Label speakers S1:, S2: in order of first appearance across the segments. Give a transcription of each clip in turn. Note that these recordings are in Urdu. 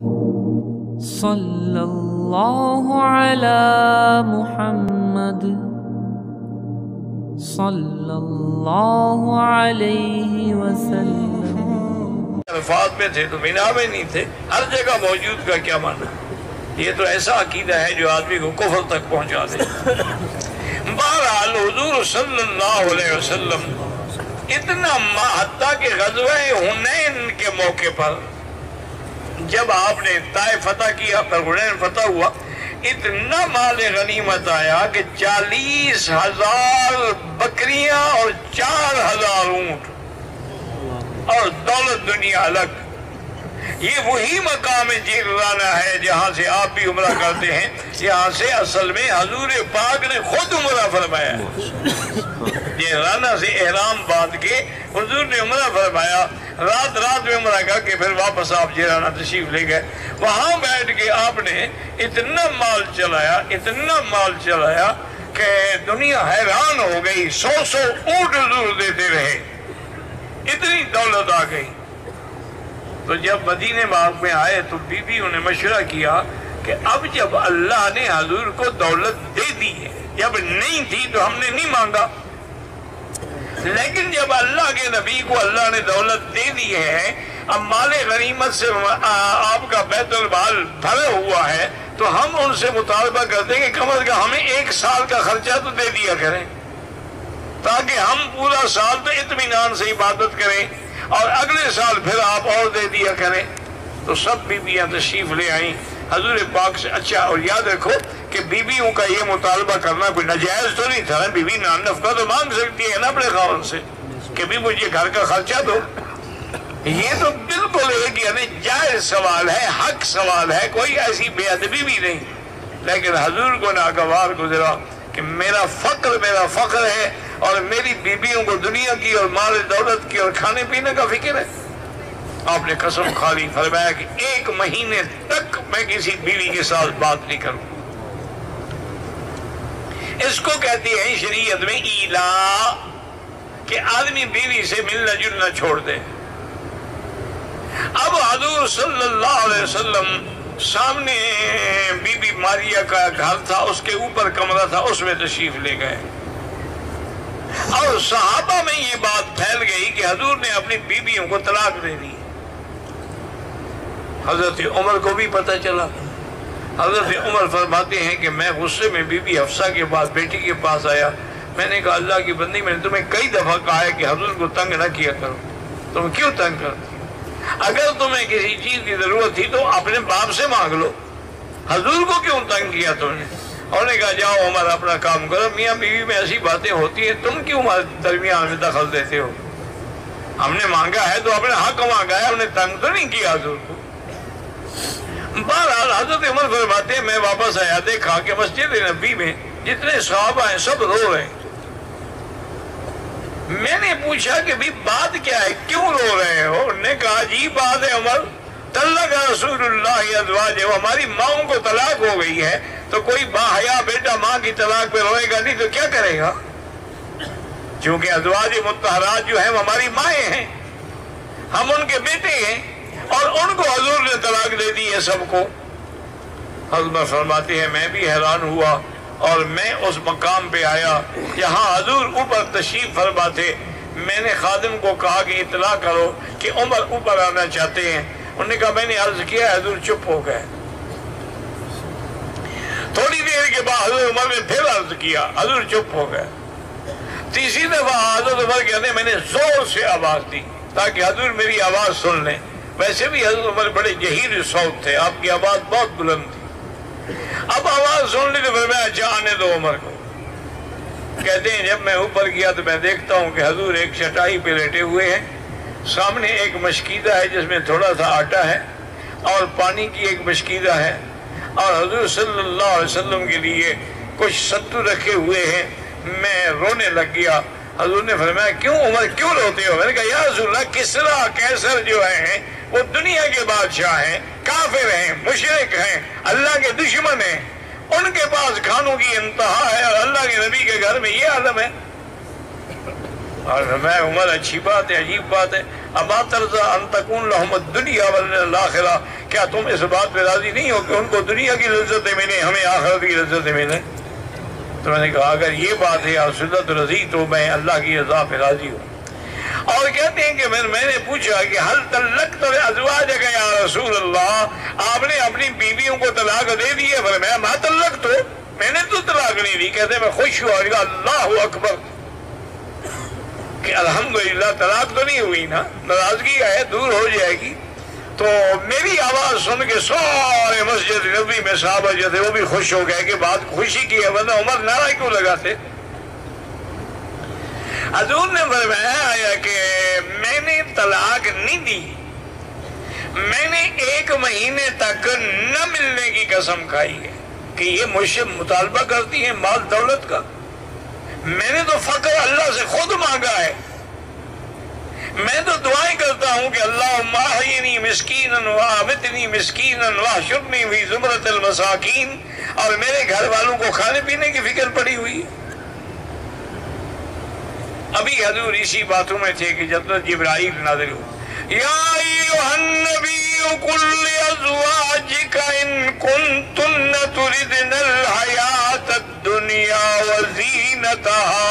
S1: صلی اللہ علی محمد صلی اللہ علیہ وسلم۔
S2: الفاظ میں تھے تو بنا میں نہیں تھے، ہر جگہ موجود کا کیا معنی؟ یہ تو ایسا عقیدہ ہے جو آدمی کو کفر تک پہنچا دے۔ بہرحال حضور صلی اللہ علیہ وسلم اتنا حتیٰ کہ غزوہ حنین کے موقع پر جب آپ نے طائف فتح کیا، پر حنین فتح ہوا، اتنا مال غنیمت آیا کہ 40,000 بکریاں اور 4,000 اونٹ اور دولت دنیا الگ۔ یہ وہی مقام جیرانہ ہے جہاں سے آپ بھی عمرہ کرتے ہیں، یہاں سے اصل میں حضور پاک نے خود عمرہ فرمایا۔ جیرانہ سے احرام باندھ کے حضور نے عمرہ فرمایا، رات میں عمرہ کر کے پھر واپس آپ جیرانہ تشریف لے گئے۔ وہاں بیٹھ کے آپ نے اتنا مال چلایا کہ دنیا حیران ہو گئی۔ 100 اونٹ حضور دیتے رہے، اتنی دولت آ گئی۔ تو جب مدینہ پاک میں آئے تو بیویوں نے مشورہ کیا کہ اب جب اللہ نے حضور کو دولت دے دی ہے، جب نہیں تھی تو ہم نے نہیں مانگا، لیکن جب اللہ کے نبی کو اللہ نے دولت دے دی ہے، اب مال غنیمت سے آپ کا بیت المال بھرا ہوا ہے، تو ہم ان سے مطالبہ کرتے ہیں کہ کم از کم ہمیں 1 سال کا خرچہ تو دے دیا کریں، تاکہ ہم پورا سال تو اطمینان سے عبادت کریں اور اگلے سال پھر آپ اور دے دیا کریں۔ تو سب بیویاں تشریف لے آئیں حضور پاک سے۔ اچھا، اور یاد رکھو کہ بیویوں کا یہ مطالبہ کرنا کوئی ناجائز تو نہیں تھا نا، بیوی نفقہ تو مانگ سکتی ہے نا اپنے خاوند سے کہ بھی مجھے گھر کا خرچہ دو۔ یہ تو بالکل ایک یعنی جائز سوال ہے، حق سوال ہے، کوئی ایسی بے ادبی بھی نہیں۔ لیکن حضور کو ناگوار گزرا کہ میرا فقر ہے اور میری بیویوں کو دنیا کی اور مال دولت کی اور کھانے پینے کا فکر ہے۔ آپ نے قسم کھا لی، فرمایا کہ 1 مہینے تک میں کسی بیوی کے ساتھ بات نہیں کروں۔ اس کو کہتے ہیں شریعت میں ایلا، کہ آدمی بیوی سے ملنا جلنا چھوڑ دے۔ اب حضور صلی اللہ علیہ وسلم سامنے بی بی ماریا کا گھر تھا، اس کے اوپر کمرہ تھا، اس میں تشریف لے گئے، اور صحابہ میں یہ بات پھیل گئی کہ حضور نے اپنی بیویوں کو طلاق دے دی۔ حضرت عمر کو بھی پتہ چلا۔ حضرت عمر فرماتے ہیں کہ میں غصے میں بی بی حفصہ کے پاس، بیٹی کے پاس آیا، میں نے کہا اللہ کی بندی، میں نے تمہیں کئی دفعہ کہا ہے کہ حضور کو تنگ نہ کیا کرو، تم کیوں تنگ کرتی؟ اگر تمہیں کسی چیز کی ضرورت تھی تو اپنے باپ سے مانگ لو، حضور کو کیوں تنگ کیا تم نے؟ انہوں نے کہا جاؤ عمر اپنا کام کرو، میاں بیوی میں ایسی باتیں ہوتی ہیں، تم کیوں ہمارے درمیان میں دخل دیتے ہو؟ ہم نے مانگا ہے تو اپنے حق مانگا ہے، ہم نے تنگ تو نہیں کیا حضور کو۔ بہرحال حضرت عمر فرماتے ہیں میں واپس آیا، دیکھا کہ مسجد نبی میں جتنے صحابہ ہیں سب رو رہے ہیں۔ میں نے پوچھا کہ بھی بات کیا ہے، کیوں رو رہے ہو؟ انہوں نے کہا عجیب بات ہے عمر، طلق رسول اللہ ازواجہ، ہماری ماؤں کو طلاق ہو گئی ہے، تو کوئی باحیا بیٹا ماں کی طلاق پہ روئے گا نہیں تو کیا کرے گا؟ چونکہ ازواج مطہرات جو ہیں وہ ہماری مائیں ہیں، ہم ان کے بیٹے ہیں، اور ان کو حضور نے طلاق دے دی ہے سب کو۔ حضرت فرماتے ہیں میں بھی حیران ہوا، اور میں اس مقام پہ آیا جہاں حضور اوپر تشریف فرما تھے۔ میں نے خادم کو کہا کہ اطلاع کرو کہ عمر اوپر آنا چاہتے ہیں۔ انہوں نے کہا میں نے عرض کیا، حضور چپ ہو گئے۔ تھوڑی دیر کے بعد حضرت عمر نے پھر عرض کیا، حضور چپ ہو گئے۔ تیسری دفعہ حضرت عمر کہتے ہیں میں نے زور سے آواز دی تاکہ حضور میری آواز سن لیں۔ ویسے بھی حضرت عمر بڑے جہیر صوت تھے، آپ کی آواز بہت بلند تھی۔ اب آواز سن لی تو پھر میں اچھا آنے دو عمر کو۔ کہتے ہیں جب میں اوپر گیا تو میں دیکھتا ہوں کہ حضور ایک چٹائی پہ لیٹے ہوئے ہیں، سامنے ایک مشکیدہ ہے جس میں تھوڑا سا آٹا ہے اور پانی کی ایک مشکیدہ ہے، اور حضور صلی اللہ علیہ وسلم کے لیے کچھ ستو رکھے ہوئے ہیں۔ میں رونے لگ گیا۔ حضور نے فرمایا کیوں عمر کیوں روتے ہو؟ میں نے کہا یا رسول اللہ کسرا کیسر جو ہیں وہ دنیا کے بادشاہ ہیں، کافر ہیں، مشرک ہیں، اللہ کے دشمن ہیں، ان کے پاس کھانوں کی انتہا ہے اور اللہ کے نبی کے گھر میں یہ عالم ہے۔ اور میں عمر اچھی بات ہے، عجیب بات ہے، اما ترضا ان تکون لہم الدنیا والآخرہ، کیا تم اس بات پہ راضی نہیں ہو کہ ان کو دنیا کی لذتیں ملیں، ہمیں آخرت کی لذتیں ملیں؟ تو میں نے کہا اگر یہ بات ہے یا رسول اللہ رضی تو میں اللہ کی رضا پہ راضی ہوں۔ اور کہتے ہیں کہ میں نے پوچھا کہ حل طلقت ازواجک یا رسول اللہ، آپ نے اپنی بیویوں کو طلاق دے دی ہے؟ فرمایا ما طلقت، میں نے تو طلاق نہیں دی۔ کہتے ہیں میں خوش ہوا، اللہ اکبر، کہ الحمدللہ طلاق تو نہیں ہوئی نا، ناراضگی ہے دور ہو جائے گی۔ تو میری آواز سن کے سارے مسجد نبوی میں صحابہ جو تھے وہ بھی خوش ہو گئے کہ بات خوشی کی ہے، ورنہ عمر نعرہ کیوں لگاتے؟ حضور نے فرمایا کہ میں نے طلاق نہیں دی، میں نے 1 مہینے تک نہ ملنے کی قسم کھائی ہے کہ یہ مجھ سے مطالبہ کرتی ہیں مال دولت کا، میں نے تو فقر اللہ سے خود مانگا ہے، میں تو دعائیں کرتا ہوں کہ اللہم احیینی مسکینا وامتنی مسکینا واحشرنی فی زمرۃ المساکین، اور میرے گھر والوں کو کھانے پینے کی فکر پڑی ہوئی ہے۔ ابھی حضور اسی باتوں میں تھے کہ جب تک جبرائیل نازل ہو، یا ایھا النبی قل لازواجک ان کنتن تردن الحیاۃ الدنیا وزینتہا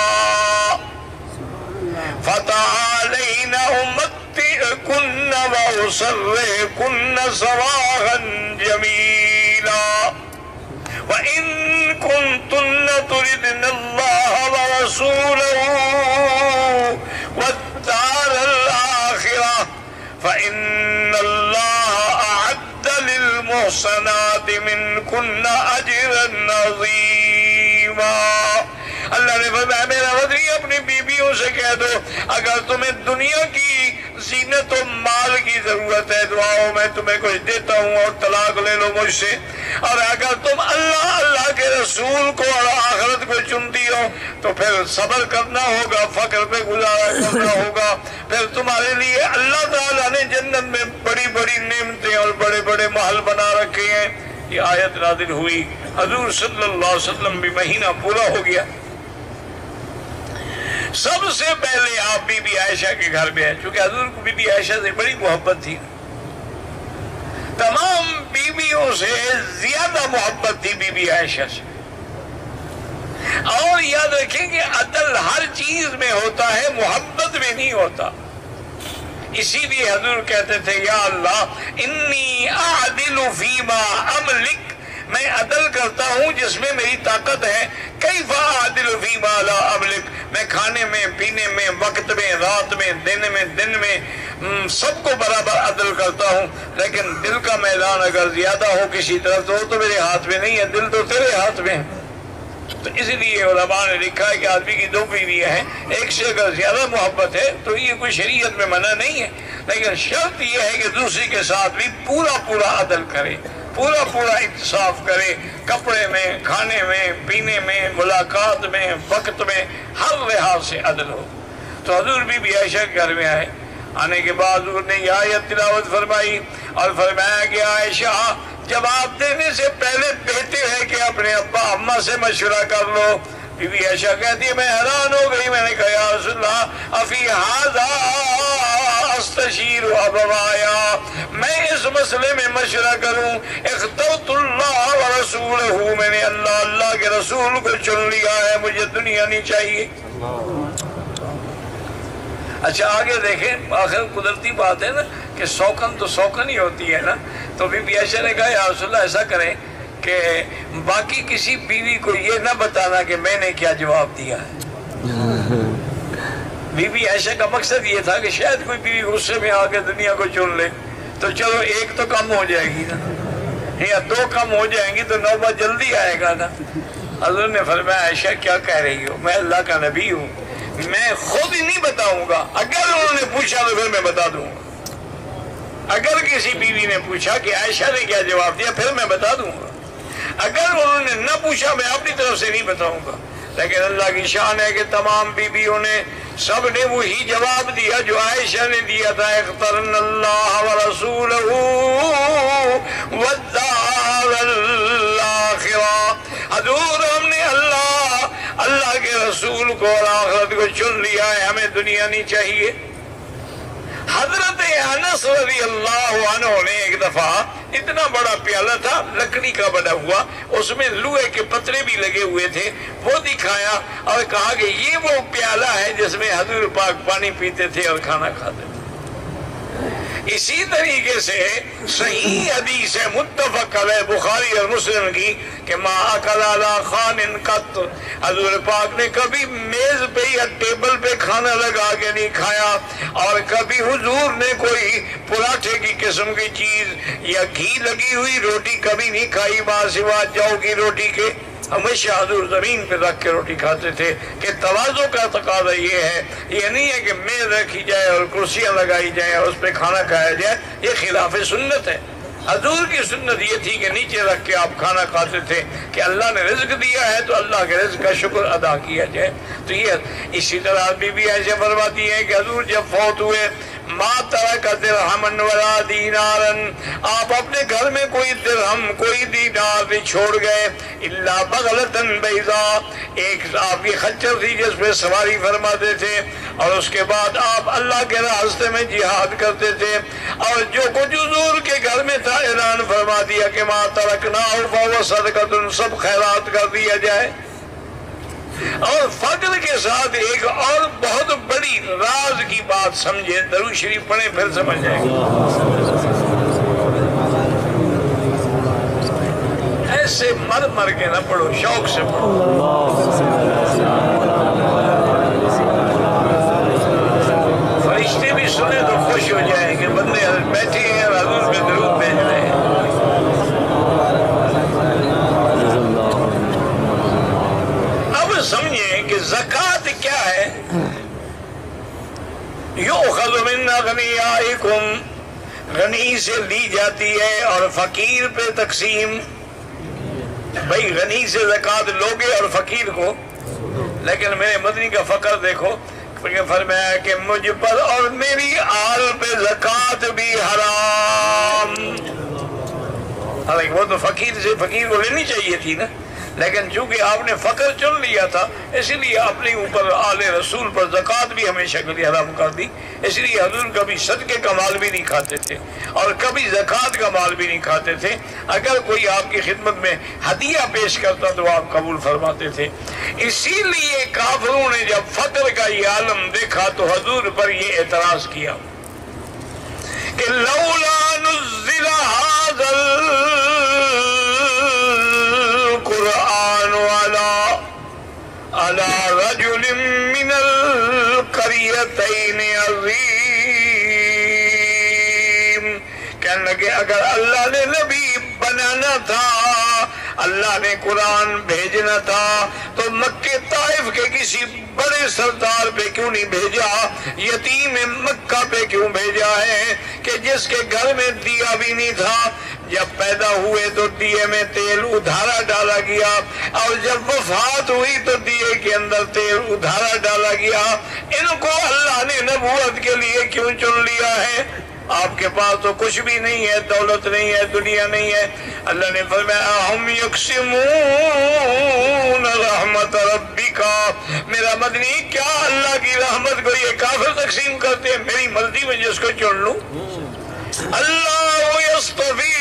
S2: فتعالین امتعکن واسرحکن سراحا جمیلا وَإِن كُنتُنَّ تُرِدْنَ اللَّهَ وَرَسُولَهُ وَالدَّارَ الْآخِرَةَ فَإِنَّ اللَّهَ أَعَدَّ لِلْمُحْسَنَاتِ مِنكُنَّ أَجْرًا عَظِيمًا۔ اللہ نے فرمایا میرا وزیر اپنی بیویوں سے کہہ دو اگر تمہیں دنیا کی زینت و مال کی ضرورت ہے تو آؤ میں تمہیں کچھ دیتا ہوں اور طلاق لے لو مجھ سے، اور اگر تم اللہ کے رسول کو اور آخرت کو چنتی ہو تو پھر صبر کرنا ہوگا، فقر پہ گزارا کرنا ہوگا، پھر تمہارے لیے اللہ تعالیٰ نے جنت میں بڑی بڑی نعمتیں اور بڑے بڑے محل بنا رکھے ہیں۔ یہ آیت نازل ہوئی، حضور صلی اللہ علیہ وسلم بھی مہینہ پورا ہو گیا۔ سب سے پہلے آپ بی بی عائشہ کے گھر میں ہیں، چونکہ حضور کو بی بی عائشہ سے بڑی محبت تھی، تمام بیویوں سے زیادہ محبت تھی بی بی عائشہ سے۔ اور یاد رکھیں کہ عدل ہر چیز میں ہوتا ہے، محبت میں نہیں ہوتا۔ اسی لیے حضور کہتے تھے یا اللہ انی اعدل فیما املک، میں عدل کرتا ہوں جس میں میری طاقت ہے، کیف اعدل فیما لا املک، میں کھانے میں پینے میں وقت میں رات میں دن میں سب کو برابر عدل کرتا ہوں، لیکن دل کا میدان اگر زیادہ ہو کسی طرف تو میرے ہاتھ میں نہیں ہے، دل تو تیرے ہاتھ میں ہے۔ تو اس لیے علماء نے لکھا ہے کہ آدمی کی 2 بیویاں ہیں، ایک سے اگر زیادہ محبت ہے تو یہ کوئی شریعت میں منع نہیں ہے، لیکن شرط یہ ہے کہ دوسری کے ساتھ بھی پورا عدل کرے، پورا انصاف کرے، کپڑے میں، کھانے میں، پینے میں، ملاقات میں، وقت میں، ہر لحاظ سے عدل ہو۔ تو حضور بی بی عائشہ کے گھر میں آئے، آنے کے بعد حضور نے یہ آیت تلاوت فرمائی اور فرمایا کہ عائشہ جواب دینے سے پہلے بہتر ہے کہ اپنے ابا اماں سے مشورہ کر لو۔ بی بی عائشہ کہتی ہے میں حیران ہو گئی، میں نے کہا یا رسول اللہ افی ھذا استشیر ابوایا، میں اس مسئلے میں مشورہ کروں، اخترت اللہ ورسولہ، میں نے اللہ کے رسول کو چن لیا ہے، مجھے دنیا نہیں چاہیے۔ اچھا آگے دیکھیں، آخر قدرتی بات ہے نا کہ سوکن تو سوکن ہی ہوتی ہے نا، تو بی بی عائشہ نے کہا یا رسول اللہ ایسا کریں کہ باقی کسی بیوی کو یہ نہ بتانا کہ میں نے کیا جواب دیا ہے۔ بی بی عائشہ کا مقصد یہ تھا کہ شاید کوئی بیوی غصے میں آ کے دنیا کو چن لے تو چلو ایک تو کم ہو جائے گی نا، یا 2 کم ہو جائیں گی تو نوبہ جلدی آئے گا نا۔ حضور نے فرمایا عائشہ کیا کہہ رہی ہو، میں اللہ کا نبی ہوں، میں خود ہی نہیں بتاؤں گا، اگر انہوں نے پوچھا تو پھر میں بتا دوں گا۔ اگر کسی بیوی نے پوچھا کہ عائشہ نے کیا جواب دیا پھر میں بتا دوں گا، اگر انہوں نے نہ پوچھا میں اپنی طرف سے نہیں بتاؤں گا۔ لیکن اللہ کی شان ہے کہ تمام بیویوں نے سب نے وہی جواب دیا جو عائشہ نے دیا تھا، اخترن اللہ ورسولہ والدار الآخرہ، حضور ہم نے اللہ کے رسول کو اور آخرت کو چن لیا ہے، ہمیں دنیا نہیں چاہیے۔ حضرت انس رضی اللہ عنہ نے ایک دفعہ اتنا بڑا پیالہ تھا لکڑی کا بنا ہوا، اس میں لوہے کے پترے بھی لگے ہوئے تھے، وہ دکھایا اور کہا کہ یہ وہ پیالہ ہے جس میں حضور پاک پانی پیتے تھے اور کھانا کھاتے تھے۔ اسی طریقے سے صحیح حدیث ہے متفق علیہ بخاری اور مسلم کی کہ ما اکل علی خوان قط، حضور پاک نے کبھی میز پہ یا ٹیبل پہ کھانا لگا کے نہیں کھایا، اور کبھی حضور نے کوئی پراٹھے کی قسم کی چیز یا گھی لگی ہوئی روٹی کبھی نہیں کھائی ماں سوا جو کی روٹی کے۔ ہمیشہ حضور زمین پہ رکھ کے روٹی کھاتے تھے کہ تواضع کا تقاضا یہ ہے، یہ نہیں ہے کہ میز رکھی جائے اور کرسیاں لگائی جائیں اور اس پہ کھانا کھایا جائے، یہ خلاف سنت ہے۔ حضور کی سنت یہ تھی کہ نیچے رکھ کے آپ کھانا کھاتے تھے کہ اللہ نے رزق دیا ہے تو اللہ کے رزق کا شکر ادا کیا جائے۔ تو یہ اسی طرح بی بی ایسے فرماتی ہے کہ حضور جب فوت ہوئے ما ترک درہمن ولا دینارن، آپ اپنے گھر میں کوئی درہم کوئی دینار نہیں چھوڑ گئے، الا بغلتن بیضاء، ایک آپ کی خچر تھی جس پہ سواری فرماتے تھے، اور اس کے بعد آپ اللہ کے راستے میں جہاد کرتے تھے، اور جو کچھ حضور کے گھر میں تھا اعلان فرما دیا کہ ما ترکناہ فہو صدقۃ، سب خیرات کر دیا جائے۔ اور فقر کے ساتھ ایک اور بہت بڑی راز کی بات سمجھے، درود شریف پڑھیں پھر سمجھ جائیں گے۔ ایسے مر مر کے نہ پڑھو، شوق سے پڑھو۔ فرشتے بھی سنے تو خوش ہو جائیں کہ بندے بیٹھے ہیں اور حضور پہ درود بھیج رہے ہیں۔ سمجھیں کہ زکوٰۃ کیا ہے؟ یؤخذ من اغنیائکم، غنی سے لی جاتی ہے اور فقیر پہ تقسیم۔ بھئی غنی سے زکوٰۃ لوگے اور فقیر کو، لیکن میرے مدنی کا فقر دیکھو، فرمایا کہ مجھ پر اور میری آل پہ زکوٰۃ بھی حرام۔ حالانکہ وہ تو فقیر سے فقیر کو لینی چاہیے تھی نا، لیکن چونکہ آپ نے فقر چن لیا تھا اسی لیے اپنے اوپر آل رسول پر زکوٰۃ بھی ہمیشہ کے لیے حرام کر دی۔ اس لیے حضور کبھی صدقے کا مال بھی نہیں کھاتے تھے اور کبھی زکوٰۃ کا مال بھی نہیں کھاتے تھے۔ اگر کوئی آپ کی خدمت میں ہدیہ پیش کرتا تو آپ قبول فرماتے تھے۔ اسی لیے کافروں نے جب فقر کا یہ عالم دیکھا تو حضور پر یہ اعتراض کیا کہ لولا نزل هذا القرآن على رجل من القريتين عظيم، کہنے لگے اگر اللہ نے نبی بنانا تھا، اللہ نے قرآن بھیجنا تھا تو مکہ طائف کے کسی بڑے سردار پہ کیوں نہیں بھیجا، یتیم مکہ پہ کیوں بھیجا ہے کہ جس کے گھر میں دیا بھی نہیں تھا، جب پیدا ہوئے تو دیے میں تیل ادھارا ڈالا گیا، اور جب وفات ہوئی تو دیے کے اندر تیل ادھارا ڈالا گیا۔ ان کو اللہ نے نبوت کے لیے کیوں چن لیا ہے؟ آپ کے پاس تو کچھ بھی نہیں ہے، دولت نہیں ہے، دنیا نہیں ہے۔ اللہ نے فرمایا ہم یقسمون رحمت ربک، میرا مدنی کیا اللہ کی رحمت کو یہ کافر تقسیم کرتے ہیں؟ میری مرضی میں جس کو چن لوں۔ اللہ یصطفی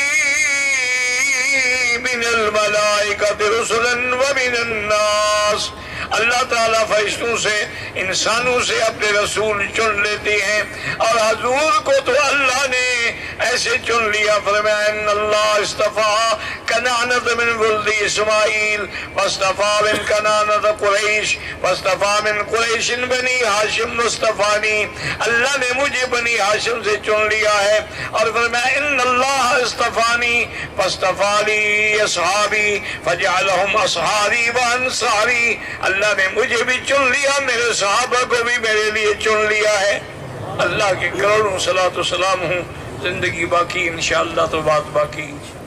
S2: من الملائکۃ رسلا ومن الناس، اللہ تعالیٰ فرشتوں سے انسانوں سے اپنے رسول چن لیتے ہیں، اور حضور کو تو اللہ نے ایسے چن لیا۔ فرمایا ان اللہ اصطفیٰ کنانۃ من ولد اسماعیل واصطفیٰ من کنانۃ قریش واصطفیٰ من قریش بنی ہاشم مصطفانی، اللہ نے مجھے بنی ہاشم سے چن لیا ہے۔ اور فرمایا ان اللہ اصطفانی فاصطفیٰ لی اصحابی فجعلہم اصحابی وانصاری، اللہ نے مجھے بھی چن لیا، میرے صحابہ کو بھی میرے لیے چن لیا ہے۔ اللہ کے کروڑوں صلاۃ و سلام ہوں، زندگی باقی انشاءاللہ تو بات باقی۔